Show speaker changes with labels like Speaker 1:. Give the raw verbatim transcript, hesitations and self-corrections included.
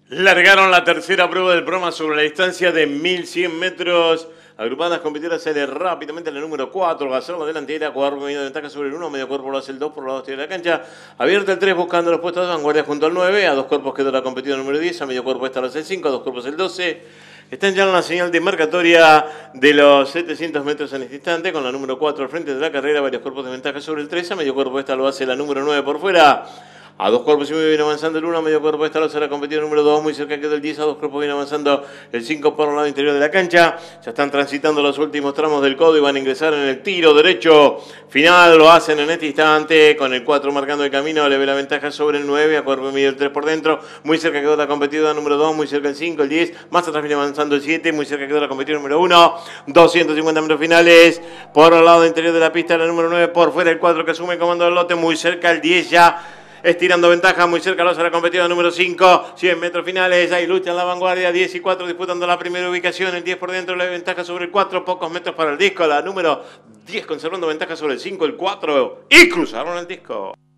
Speaker 1: Largaron la tercera prueba del programa sobre la distancia de mil cien metros. Agrupadas competidores sale rápidamente la número cuatro, Gazón, la delantera, cuerpo medio de ventaja sobre el uno, medio cuerpo lo hace el dos por los dos tiene la cancha. Abierta el tres buscando los puestos de vanguardia junto al nueve, a dos cuerpos quedó la competidora número diez, a medio cuerpo esta lo hace el cinco, a dos cuerpos el doce. Están ya en la señal de marcatoria de los setecientos metros en este instante, con la número cuatro al frente de la carrera, varios cuerpos de ventaja sobre el tres, a medio cuerpo esta lo hace la número nueve por fuera. A dos cuerpos y medio viene avanzando el uno, a medio cuerpo esta lo será competidor número dos, muy cerca quedó el diez, a dos cuerpos viene avanzando el cinco por el lado interior de la cancha. Ya están transitando los últimos tramos del codo y van a ingresar en el tiro derecho final, lo hacen en este instante, con el cuatro marcando el camino, le ve la ventaja sobre el nueve, a cuerpo y medio el tres por dentro, muy cerca quedó la competidora número dos, muy cerca el cinco, el diez, más atrás viene avanzando el siete, muy cerca quedó la competidora número uno, doscientos cincuenta metros finales, por el lado interior de la pista la número nueve, por fuera el cuatro que asume el comando del lote, muy cerca el diez ya, estirando ventaja, muy cerca lo será competidora número cinco, cien metros finales, hay lucha en la vanguardia, diez y cuatro disputando la primera ubicación, el diez por dentro, la ventaja sobre el cuatro, pocos metros para el disco, la número diez conservando ventaja sobre el cinco, el cuatro, y cruzaron el disco.